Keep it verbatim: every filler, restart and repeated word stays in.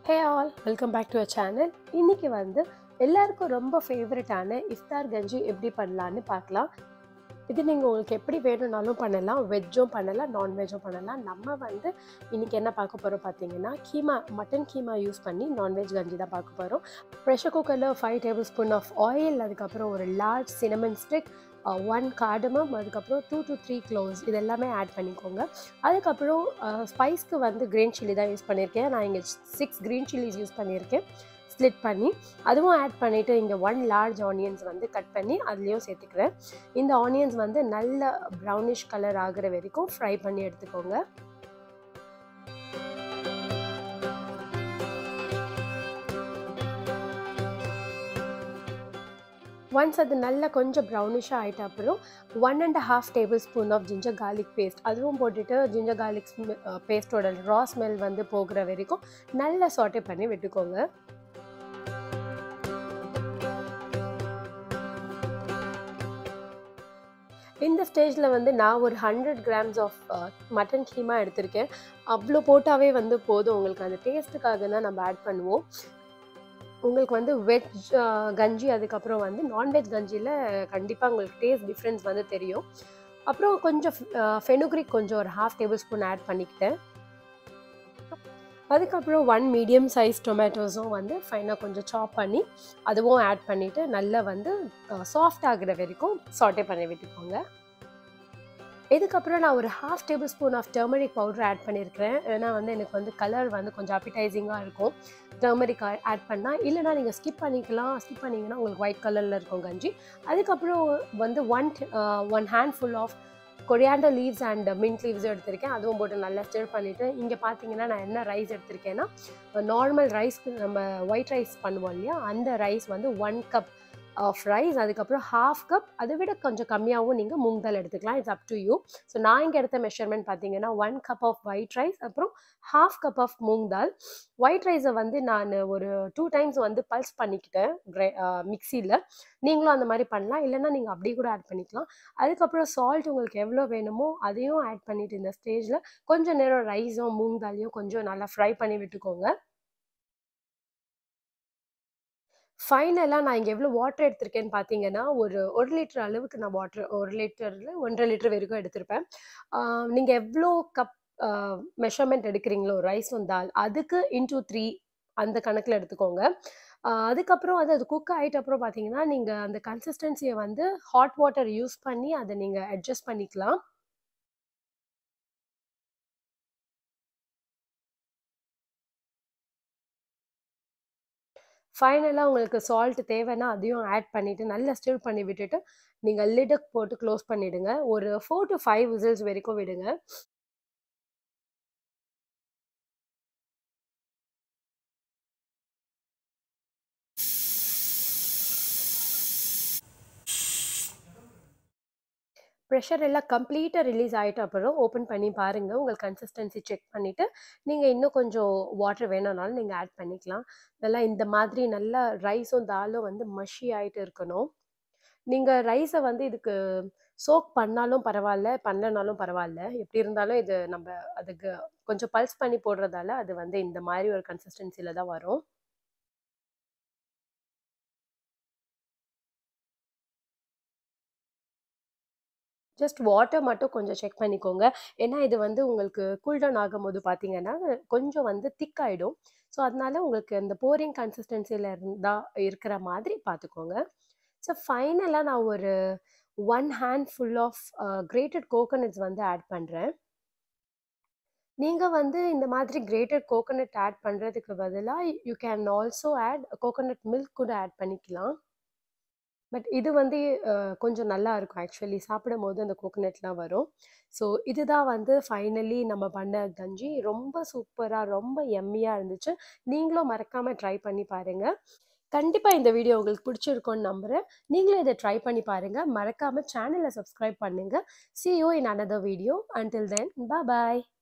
Hey all, welcome back to our channel. இன்னைக்கு வந்து எல்லாருக்கும் ரொம்ப ஃபேவரட்டான இஃப்தார் கஞ்சி எப்படி பண்ணலாம்னு பார்க்கலாம். இது நீங்கள் உங்களுக்கு எப்படி வேணும்னாலும் பண்ணலாம், வெஜ்ஜும் பண்ணலாம், நான்வெஜ்ஜும் பண்ணலாம். நம்ம வந்து இன்றைக்கி என்ன பார்க்க போகிறோம் பார்த்தீங்கன்னா, கீமா மட்டன் கீமா யூஸ் பண்ணி நான்வெஜ் கஞ்சி தான் பார்க்க போகிறோம். ப்ரெஷர் குக்கரில் five tablespoon of oil, அதுக்கப்புறம் ஒரு large cinnamon stick, one cardamom, அதுக்கப்புறம் டூ டு த்ரீ க்ளோவ்ஸ், இது எல்லாமே ஆட் பண்ணிக்கோங்க. அதுக்கப்புறம் ஸ்பைஸ்க்கு வந்து க்ரீன் சில்லி தான் யூஸ் பண்ணியிருக்கேன். நான் இங்கே சிக்ஸ் க்ரீன் சில்லிஸ் யூஸ் பண்ணியிருக்கேன் ஸ்ப்ளிட் பண்ணி. அதுவும் ஆட் பண்ணிவிட்டு இங்கே ஒன் லார்ஜ் ஆனியன்ஸ் வந்து கட் பண்ணி அதுலேயும் சேர்த்துக்கிறேன். இந்த ஆனியன்ஸ் வந்து நல்ல ப்ரௌனிஷ் கலர் ஆகிற வரைக்கும் ஃப்ரை பண்ணி எடுத்துக்கோங்க. ஒன்ஸ் அது நல்லா கொஞ்சம் ப்ரௌனிஷாக ஆகிட்ட அப்புறம் one and half tablespoon of ginger garlic paste அதுவும் போட்டுட்டு ஜிஞ்சர் கார்லிக் பேஸ்ட்டோட ரா ஸ்மெல் வந்து போகிற வரைக்கும் நல்லா சாட்டே பண்ணி விட்டுக்கோங்க. இந்த ஸ்டேஜில் வந்து நான் ஒரு hundred grams of mutton keema எடுத்திருக்கேன். அவ்வளோ போட்டாவே வந்து போதும். உங்களுக்கு அந்த டேஸ்ட்டுக்காக தான் நம்ம ஆட் பண்ணுவோம். உங்களுக்கு வந்து வெஜ் கஞ்சி அதுக்கப்புறம் வந்து நான்வெஜ் கஞ்சியில் கண்டிப்பாக உங்களுக்கு டேஸ்ட் டிஃப்ரென்ஸ் வந்து தெரியும். அப்புறம் கொஞ்சம் ஃபெனுக்ரிக் கொஞ்சம் ஒரு ஹாஃப் டேபிள் ஸ்பூன் ஆட் பண்ணிக்கிட்டேன். அதுக்கப்புறம் ஒன் மீடியம் சைஸ் டொமேட்டோஸும் வந்து ஃபைனாக கொஞ்சம் சாப் பண்ணி அதுவும் ஆட் பண்ணிவிட்டு நல்லா வந்து சாஃப்ட் ஆகிற வரைக்கும் சாட்டே பண்ணி விட்டுக்கோங்க. இதுக்கப்புறம் நான் ஒரு half tablespoon of turmeric powder add பண்ணியிருக்கிறேன். ஏன்னா வந்து எனக்கு வந்து கலர் வந்து கொஞ்சம் அப்பிடைசிங்காக இருக்கும் டர்மரிக் ஆட் பண்ணால். இல்லைனா நீங்கள் ஸ்கிப் பண்ணிக்கலாம். ஸ்கிப் பண்ணிங்கன்னா உங்களுக்கு ஒயிட் கலரில் இருக்கும் கஞ்சி. அதுக்கப்புறம் வந்து one one handful of coriander leaves and mint லீவ்ஸும் எடுத்திருக்கேன். அதுவும் போட்டு நல்லா ஸ்டிர் பண்ணிவிட்டு இங்கே பார்த்தீங்கன்னா நான் என்ன ரைஸ் எடுத்திருக்கேன்னா, நார்மல் ரைஸ்க்கு நம்ம ஒயிட் ரைஸ் பண்ணுவோம் இல்லையா, அந்த ரைஸ் வந்து ஒன் கப் ஆஃப் ரைஸ், அதுக்கப்புறம் ஹாஃப் கப், அதை விட கொஞ்சம் கம்மியாகவும் நீங்கள் மூங் தால் எடுத்துக்கலாம். It's up to you. So நான் இங்கே எடுத்த மெஷர்மெண்ட் பார்த்தீங்கன்னா one cup of white rice, அப்புறம் half cup of moong dal. White ரைஸை வந்து நான் ஒரு டூ டைம்ஸ் வந்து பல்ஸ் பண்ணிக்கிட்டேன் கிரை மிக்சியில். நீங்களும் அந்த மாதிரி பண்ணலாம், இல்லைன்னா நீங்கள் அப்படி கூட ஆட் பண்ணிக்கலாம். அதுக்கப்புறம் சால்ட் உங்களுக்கு எவ்வளோ வேணுமோ அதையும் ஆட் பண்ணிவிட்டு இந்த ஸ்டேஜில் கொஞ்சம் நேரம் ரைஸும் மூங் தாலையும் கொஞ்சம் நல்லா ஃப்ரை பண்ணி விட்டுக்கோங்க. ஃபைனலாக நான் இங்கே எவ்வளோ வாட்டர் எடுத்திருக்கேன்னு பார்த்தீங்கன்னா, ஒரு ஒரு லிட்டர் அளவுக்கு நான் வாட்டர் ஒரு லிட்டரில் ஒன்றரை லிட்டர் வரைக்கும் எடுத்திருப்பேன். நீங்கள் எவ்வளோ கப் மெஷர்மெண்ட் எடுக்கிறீங்களோ ரைஸும் தால், அதுக்கு இன்டூ த்ரீ அந்த கணக்கில் எடுத்துக்கோங்க. அதுக்கப்புறம் அது அது குக் ஆகிட்ட அப்புறம் பார்த்தீங்கன்னா, நீங்கள் அந்த கன்சிஸ்டன்சியை வந்து ஹாட் வாட்டர் யூஸ் பண்ணி அதை நீங்கள் அட்ஜஸ்ட் பண்ணிக்கலாம். ஃபைனலாக உங்களுக்கு சால்ட் தேவைன்னா அதையும் ஆட் பண்ணிவிட்டு நல்லா ஸ்டிர் பண்ணி விட்டுட்டு நீங்கள் லிடுக்கு போட்டு க்ளோஸ் பண்ணிவிடுங்க. ஒரு ஃபோர் டு ஃபைவ் விசில்ஸ் வரைக்கும் விடுங்க. ப்ரெஷர் எல்லாம் கம்ப்ளீட்டாக ரிலீஸ் ஆகிட்ட அப்புறம் ஓப்பன் பண்ணி பாருங்கள். உங்கள் கன்சிஸ்டன்சி செக் பண்ணிவிட்டு நீங்கள் இன்னும் கொஞ்சம் வாட்டர் வேணும்னாலும் நீங்கள் ஆட் பண்ணிக்கலாம். நல்லா இந்த மாதிரி நல்லா ரைஸும் தாலும் வந்து மஷி ஆகிட்டு இருக்கணும். நீங்கள் ரைஸை வந்து இதுக்கு சோக் பண்ணாலும் பரவாயில்ல, பண்ணலனாலும் பரவாயில்ல. எப்படி இருந்தாலும் இது நம்ம அதுக்கு கொஞ்சம் பல்ஸ் பண்ணி போடுறதால அது வந்து இந்த மாதிரி ஒரு கன்சிஸ்டன்சியில் தான் வரும். ஜஸ்ட் வாட்டர் மட்டும் கொஞ்சம் செக் பண்ணிக்கோங்க. ஏன்னா இது வந்து உங்களுக்கு கூல்டவுன் ஆகும்போது பார்த்தீங்கன்னா கொஞ்சம் வந்து திக் ஆகிடும். ஸோ அதனால உங்களுக்கு இந்த போரிங் கன்சிஸ்டன்சியில் இருந்தால் இருக்கிற மாதிரி பார்த்துக்கோங்க. ஸோ ஃபைனலாக நான் ஒரு one handful of grated coconuts வந்து ஆட் பண்ணுறேன். நீங்கள் வந்து இந்த மாதிரி கிரேட்டட் கோகோனட் ஆட் பண்ணுறதுக்கு பதிலாக you can also add coconut milk கூட ஆட் பண்ணிக்கலாம். பட் இது வந்து கொஞ்சம் நல்லா இருக்கும் ஆக்சுவலி, சாப்பிடும் போது அந்த கோகோனட்லாம் வரும். ஸோ இதுதான் வந்து ஃபைனலி நம்ம பண்ண கஞ்சி. ரொம்ப சூப்பராக ரொம்ப எம்மியாக இருந்துச்சு. நீங்களும் மறக்காமல் ட்ரை பண்ணி பாருங்கள். கண்டிப்பாக இந்த வீடியோ உங்களுக்கு பிடிச்சிருக்கும்னு நம்புகிறேன். நீங்களும் இதை ட்ரை பண்ணி பாருங்கள். மறக்காமல் சேனலை சப்ஸ்கிரைப் பண்ணுங்கள். See you in another video. Until then, bye bye.